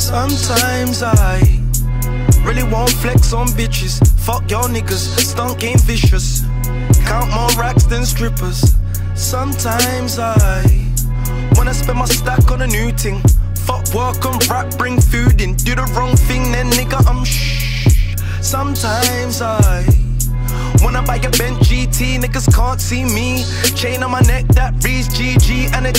Sometimes I really won't flex on bitches. Fuck y'all niggas, stunt game vicious. Count more racks than strippers. Sometimes I wanna spend my stack on a new thing. Fuck work and rap, bring food in. Do the wrong thing, then nigga I'm shh. Sometimes I wanna buy a Benz GT, niggas can't see me. Chain on my neck that reads GG and a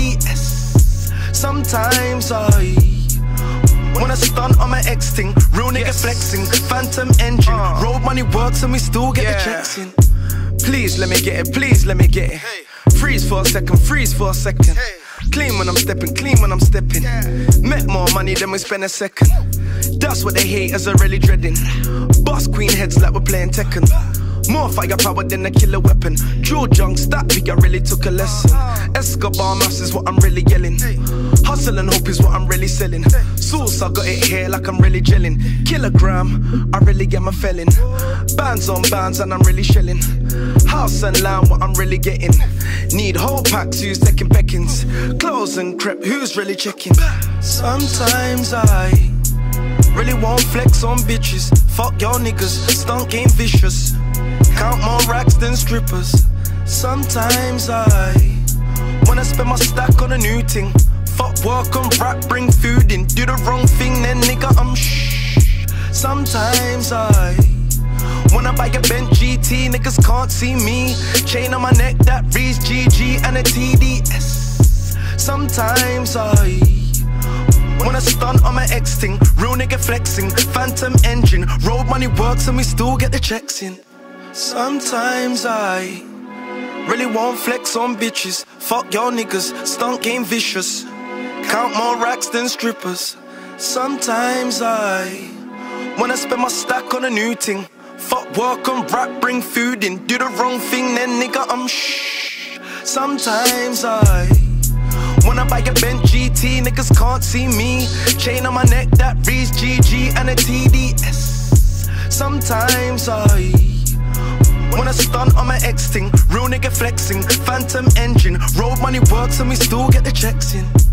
TDS. Sometimes I wanna stunt on my ex thing. Real nigga flexing, phantom engine. Road money works and we still get the checks in. Please let me get it, please let me get it. Freeze for a second, freeze for a second. Clean when I'm stepping, clean when I'm stepping. Met more money than we spend a second. That's what they haters are really dreading. Boss queen heads like we're playing Tekken. More firepower than a killer weapon. Jewel junk, that big, I really took a lesson. Escobar maths is what I'm really yelling. Hustle and hope is what I'm really selling. Sauce, I got it here like I'm really gelling. Kilogram, I really am a felon. Bands on bands and I'm really shelling. House and land, what I'm really getting. Need whole packs, who's taking beckons. Clothes and crep, who's really checking. Sometimes I really won't flex on bitches. Fuck y'all niggas, stunt game vicious. Count more racks than strippers. Sometimes I wanna spend my stack on a new thing. Fuck work and rap, bring food in. Do the wrong thing, then nigga I'm shh. Sometimes I wanna buy a Benz GT, niggas can't see me. Chain on my neck that reads GG and a TDS. Sometimes I wanna stunt on my ex thing. Real nigga flexing, phantom engine. Road money works and we still get the checks in. Sometimes I really won't flex on bitches. Fuck y'all niggas, stunt game vicious. Count more racks than strippers. Sometimes I wanna spend my stack on a new thing. Fuck work and rap, bring food in. Do the wrong thing, then nigga I'm shh. Sometimes I wanna buy a Benz GT, niggas can't see me. Chain on my neck that reads GG and a TDS. Sometimes I wanna stunt on my ex thing. Real nigga flexing, phantom engine. Road money works and we still get the checks in.